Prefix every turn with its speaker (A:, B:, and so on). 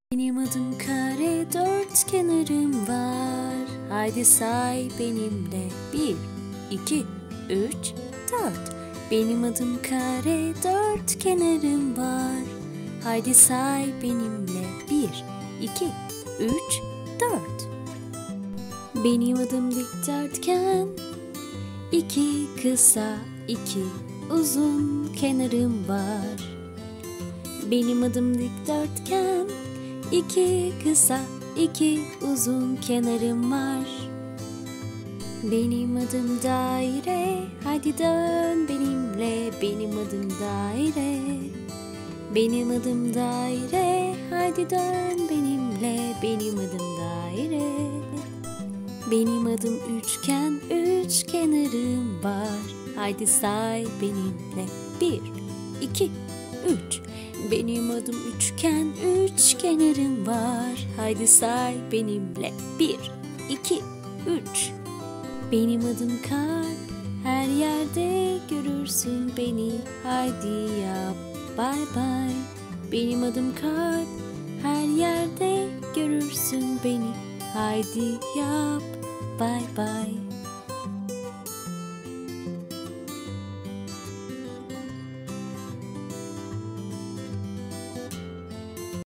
A: Benim adım kare, dört kenarım var. Haydi say benimle. 1, 2, 3, 4. Benim adım kare, dört kenarım var. Haydi say benimle. 1, 2, 3, 4. Benim adım dikdörtgen. 2 kısa, 2 uzun kenarım var. Benim adım dikdörtgen. 2 kısa, 2 uzun kenarım var. Benim adım daire, hadi dön benimle. Benim adım daire. Benim adım daire, hadi dön benimle. Benim adım daire. Benim adım üçgen, üç kenarım var. Haydi say benimle. 1, 2, 3. Benim adım üçgen, üç kenarım var. Haydi say benimle. 1, 2, 3. Benim adım kalp, her yerde görürsün beni. Haydi yap, bye bye. Benim adım kalp, her yerde görürsün beni. Haydi yap, bye bye.